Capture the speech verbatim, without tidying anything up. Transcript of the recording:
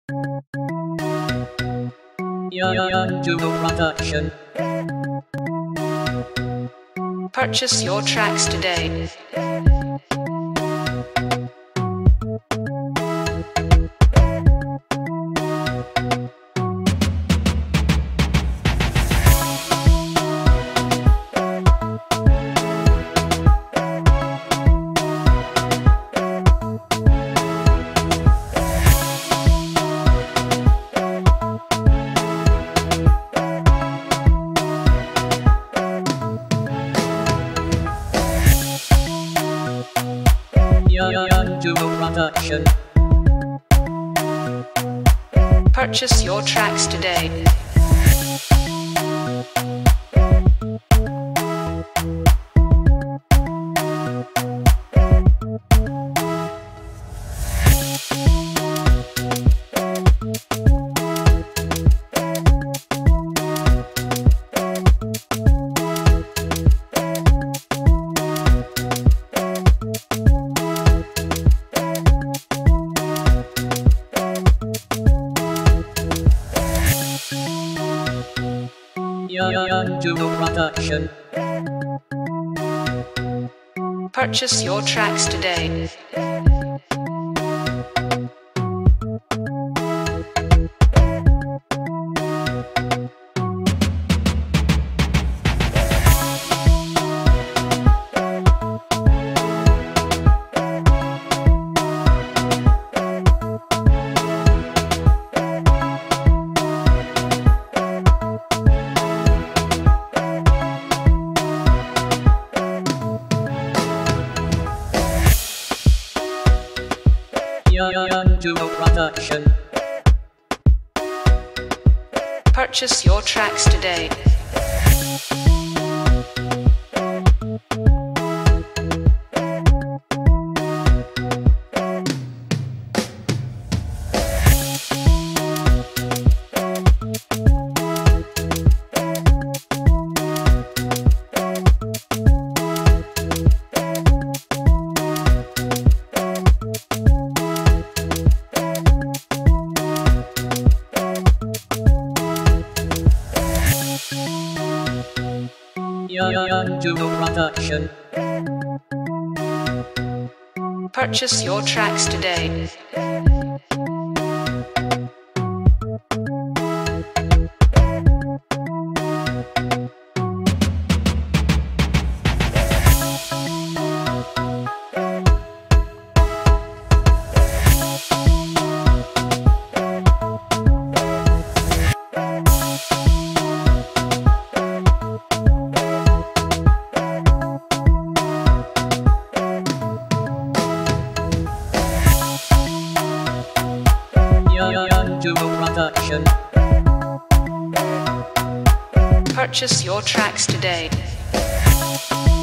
Young Duo Production. Purchase your tracks today. Young Duo Production. Purchase your tracks today. Young Duo Production. Purchase your tracks today. Young Duo Production. Purchase your tracks today. Young Duo Production. Purchase your tracks today. Young Duo Production. Purchase your tracks today.